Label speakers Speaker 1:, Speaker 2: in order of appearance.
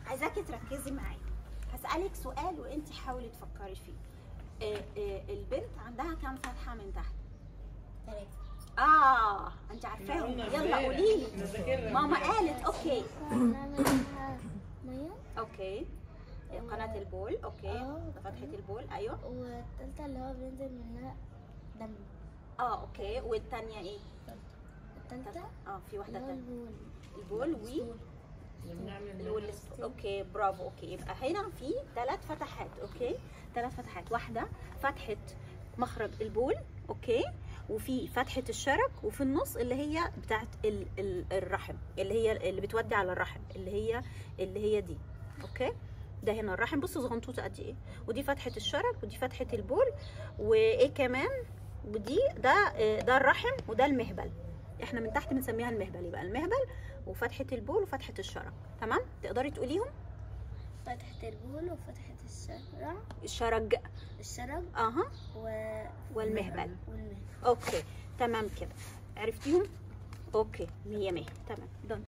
Speaker 1: عايزاكي تركزي معايا. هسألك سؤال وانت حاولي تفكري فيه. البنت عندها كام فتحة من تحت؟ 3. انت عارفاهم، يلا قولي لي. ماما قالت اوكي.
Speaker 2: ميه.
Speaker 1: اوكي. قناة البول. اوكي. فتحة البول. ايوه.
Speaker 2: والتالتة اللي هو بينزل منها دم.
Speaker 1: اوكي. والتانية ايه؟
Speaker 2: التالتة
Speaker 1: في واحدة تانية.
Speaker 2: البول
Speaker 1: اوكي برافو. اوكي، يبقى هنا في 3 فتحات. اوكي، 3 فتحات. واحدة فتحة مخرج البول، اوكي، وفي فتحة الشرج، وفي النص اللي هي بتاعت الرحم، اللي هي اللي بتودي على الرحم، اللي هي دي. اوكي، ده هنا الرحم. بصوا صغنطوطة قد ايه. ودي فتحة الشرج، ودي فتحة البول، وايه كمان، ودي ده الرحم، وده المهبل. احنا من تحت بنسميها المهبل. يبقى المهبل وفتحة البول وفتحة الشرج. تمام؟ تقدري تقوليهم؟
Speaker 2: فتحة البول وفتحة
Speaker 1: الشرج. والمهبل. اوكي تمام كده، عرفتيهم؟ اوكي 100 100. تمام.